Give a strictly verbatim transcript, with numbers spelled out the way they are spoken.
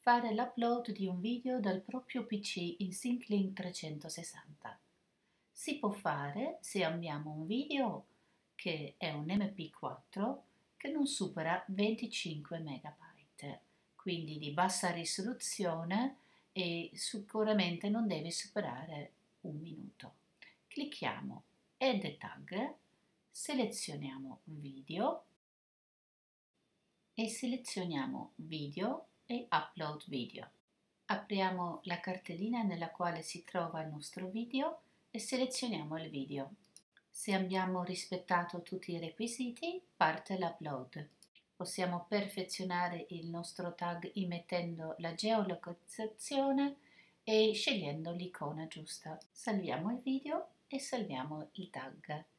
fare l'upload di un video dal proprio P C in SyncLink trecentosessanta. Si può fare se abbiamo un video che è un M P quattro che non supera venticinque megabyte, quindi di bassa risoluzione e sicuramente non deve superare un minuto. Clicchiamo Add Tag, selezioniamo Video e selezioniamo Video e Upload Video. Apriamo la cartellina nella quale si trova il nostro video e selezioniamo il video. Se abbiamo rispettato tutti i requisiti, parte l'upload. Possiamo perfezionare il nostro tag immettendo la geolocalizzazione e scegliendo l'icona giusta. Salviamo il video e salviamo il tag.